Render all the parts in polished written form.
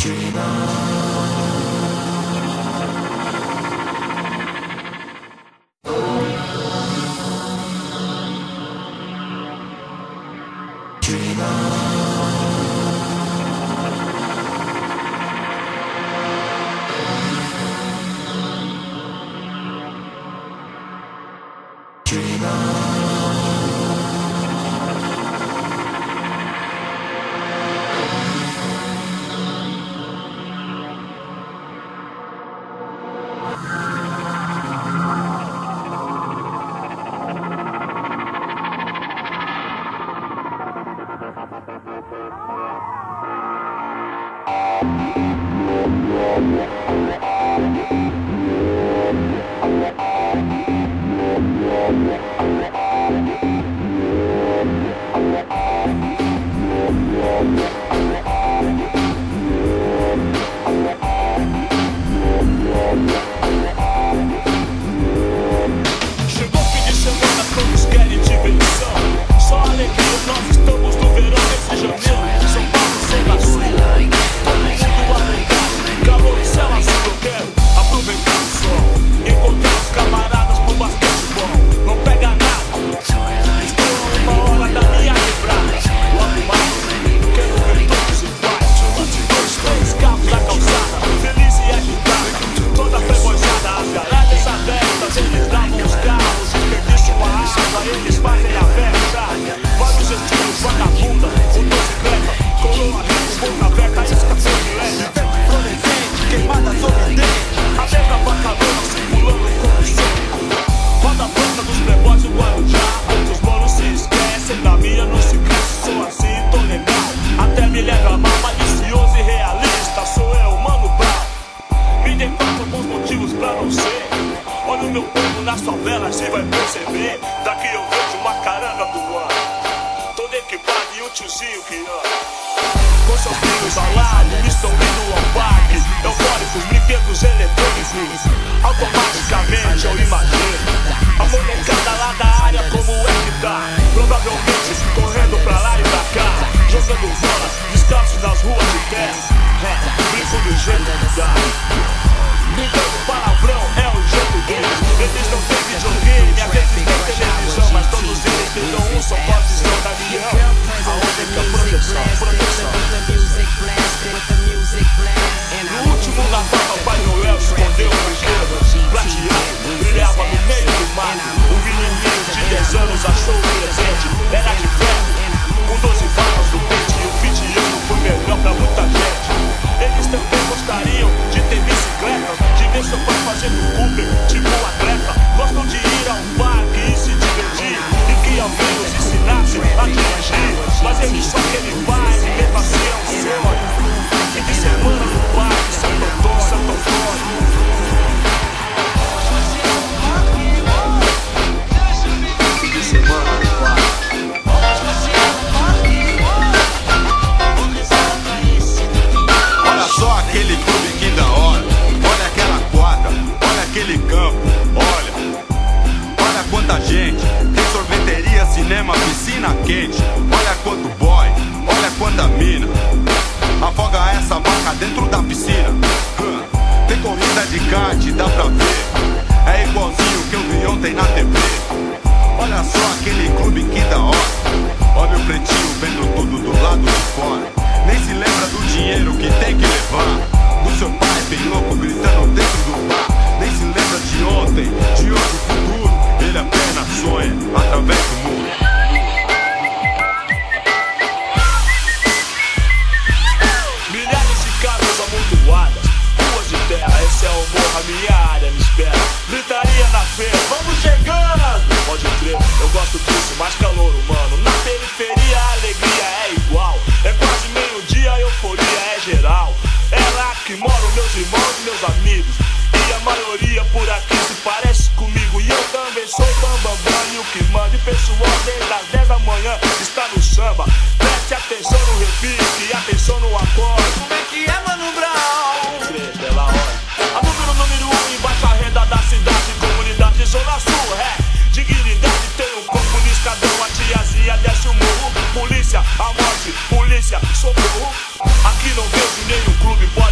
Polícia, socorro. Aqui não vejo nenhum clube.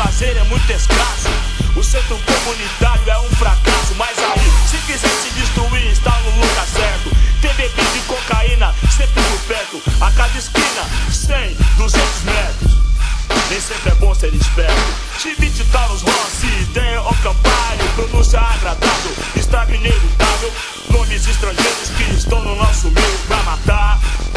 lazer é muito escasso. O centro comunitário é um fracasso. Mas aí, se quiser se destruir, está no lugar certo. Tem bebida e cocaína sempre por perto. A cada esquina, 100, 200 metros. Nem sempre é bom ser esperto. Chivite tá nos roça, ideia ao campário. Pronúncia agradável, estrago inevitável. Nomes estrangeiros que estão no nosso meio pra matar.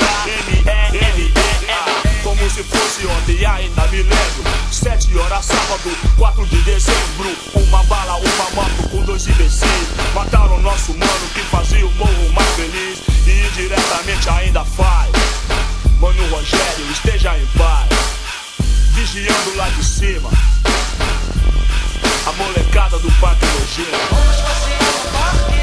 M-E-L-E-L, como se fosse ontem, ainda me lembro. 7 horas sábado, 4 de dezembro. Uma bala, uma moto com 2 imbecil. Mataram o nosso mano que fazia o morro mais feliz. E indiretamente ainda faz. Mano Rogério, esteja em paz. Vigiando lá de cima a molecada do Parque Logística.